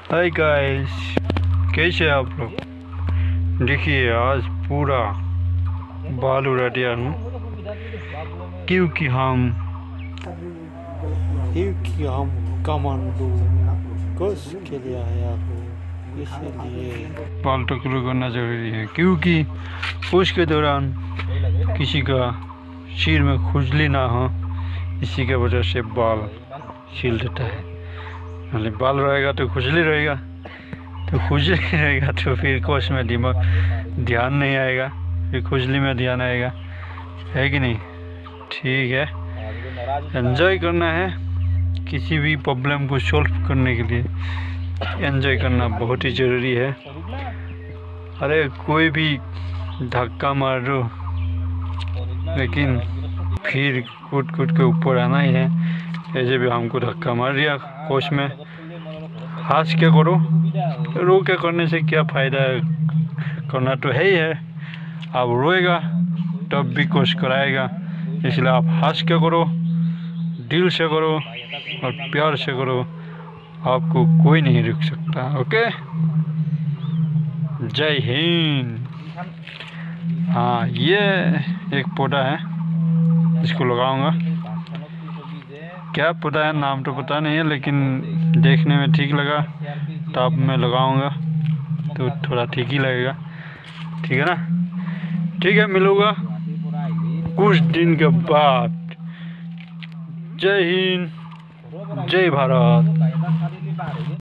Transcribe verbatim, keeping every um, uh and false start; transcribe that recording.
Hi guys, कैसे आप लोग। देखिए आज पूरा बाल उड़ा दिया हूँ क्योंकि हम क्योंकि हम कमांडो कोर्स के लिए आया हूँ, इसलिए बाल टुकड़ों करना जरूरी है क्योंकि उसके दौरान किसी का सिर में खुजली ना हो, इसी के वजह से बाल छील देता है। मतलब बाल रहेगा तो खुजली रहेगा, तो खुजली रहेगा तो फिर कोर्स में दिमाग ध्यान नहीं आएगा, फिर खुजली में ध्यान आएगा, है कि नहीं। ठीक है, एंजॉय करना है, किसी भी प्रॉब्लम को सॉल्व करने के लिए एंजॉय करना बहुत ही ज़रूरी है। अरे कोई भी धक्का मार दो लेकिन फिर कूद कूद के ऊपर आना ही है। ऐसे भी हमको धक्का मार दिया कोच में, हंस क्या करो, रो के करने से क्या फ़ायदा है, करना तो है ही है। आप रोएगा तब भी कोच कराएगा, इसलिए आप हंस क्या करो, दिल से करो और प्यार से करो, आपको कोई नहीं रुक सकता। ओके, जय हिंद। हाँ, ये एक पौधा है, इसको लगाऊंगा। क्या पौधा है नाम तो पता नहीं है, लेकिन देखने में ठीक लगा तो अब मैं लगाऊंगा तो थोड़ा ठीक ही लगेगा। ठीक है ना, ठीक है, मिलूंगा कुछ दिन के बाद। जय हिंद, जय भारत।